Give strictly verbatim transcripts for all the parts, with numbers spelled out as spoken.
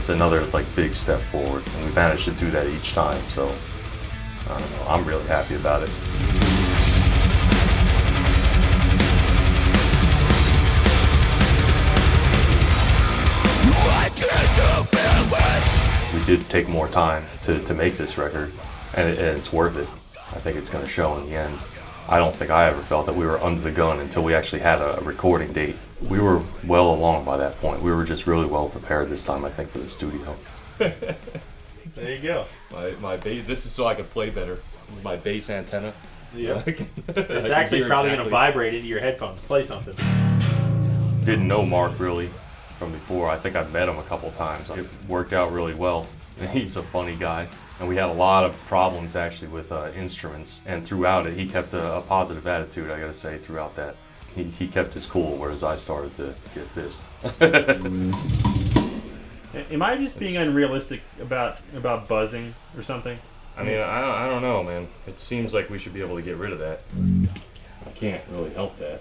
it's another like big step forward, and we managed to do that each time. So I don't know, I'm really happy about it. We did take more time to, to make this record, and, it, and it's worth it. I think it's going to show in the end. I don't think I ever felt that we were under the gun until we actually had a recording date. We were well along by that point. We were just really well prepared this time, I think, for the studio. There you go. My, my bass, this is so I can play better. My bass antenna. Yeah. It's It's actually probably going to vibrate into your headphones. Play something. Didn't know Mark really from before. I think I've met him a couple times. It worked out really well. He's a funny guy. And we had a lot of problems actually with uh, instruments. And throughout it, he kept a, a positive attitude, I gotta say, throughout that. He, he kept his cool, whereas I started to get pissed. Am I just being unrealistic about about buzzing or something? I mean, I, I don't know, man. It seems like we should be able to get rid of that. I can't really help that.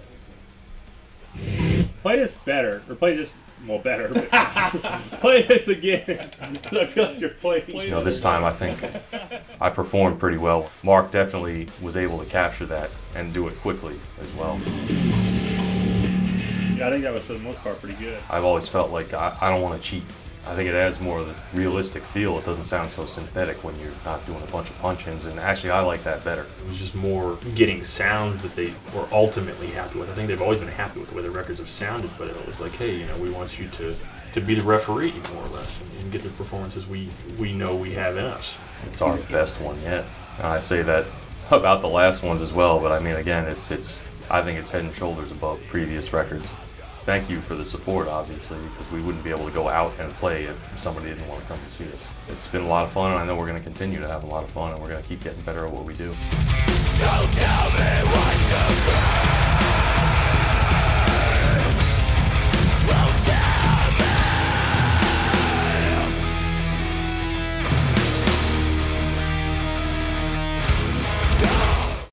Play this better, or play this, well, better, but play this again. Because I feel like you're playing. You know, this time I think I performed pretty well. Mark definitely was able to capture that and do it quickly as well. Yeah, I think that was for the most part pretty good. I've always felt like I, I don't want to cheat. I think it adds more of the realistic feel. It doesn't sound so synthetic when you're not doing a bunch of punch-ins, and actually I like that better. It was just more getting sounds that they were ultimately happy with. I think they've always been happy with the way the records have sounded, but it was like, hey, you know, we want you to, to be the referee, more or less, and, and get the performances we, we know we have in us. It's our best one yet. And I say that about the last ones as well, but I mean, again, it's, it's, I think it's head and shoulders above previous records. Thank you for the support, obviously, because we wouldn't be able to go out and play if somebody didn't want to come and see us. It's been a lot of fun, and I know we're going to continue to have a lot of fun, and we're going to keep getting better at what we do.